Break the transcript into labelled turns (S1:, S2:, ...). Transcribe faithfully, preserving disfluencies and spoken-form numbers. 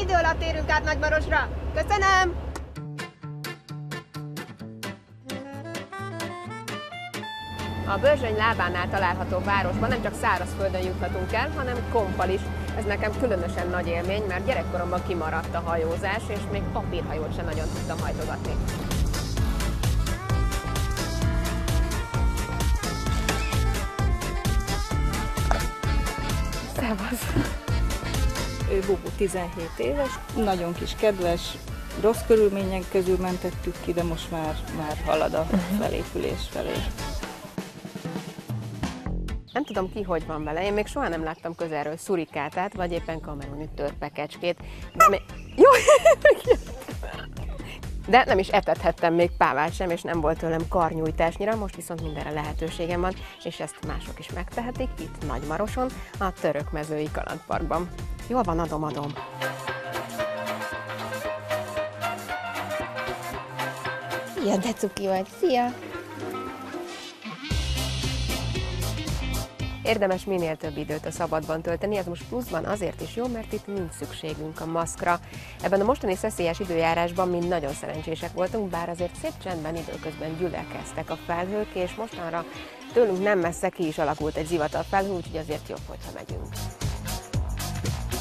S1: idő alatt érünk át Nagymarosra. Köszönöm! A Börzsöny lábánál található városban nem csak szárazföldön juthatunk el, hanem kompal is. Ez nekem különösen nagy élmény, mert gyerekkoromban kimaradt a hajózás, és még papírhajót sem nagyon tudtam hajtogatni. Szevasz!
S2: Ő Bubu, tizenhét éves, nagyon kis kedves, rossz körülmények közül mentettük ki, de most már, már halad a felépülés felé.
S1: Nem tudom ki, hogy van vele, én még soha nem láttam közelről szurikátát, vagy éppen kameruni törpekecskét, de még... Jó! De nem is etethettem még pávát sem, és nem volt tőlem karnyújtásnyira, most viszont mindenre lehetőségem van, és ezt mások is megtehetik itt Nagymaroson, a Törökmezői Kalandparkban. Jól van, adom, adom. Szia, de cuki vagy, szia! Érdemes minél több időt a szabadban tölteni, ez most pluszban azért is jó, mert itt nincs szükségünk a maszkra. Ebben a mostani szeszélyes időjárásban mi nagyon szerencsések voltunk, bár azért szép csendben időközben gyülekeztek a felhők, és mostanra tőlünk nem messze ki is alakult egy zivatarfelhő, úgyhogy azért jobb, hogyha megyünk.